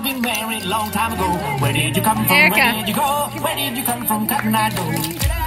been married long time ago. Where did you come from? Erica. Where did you go? Where did you come from, Cotton Eye Joe?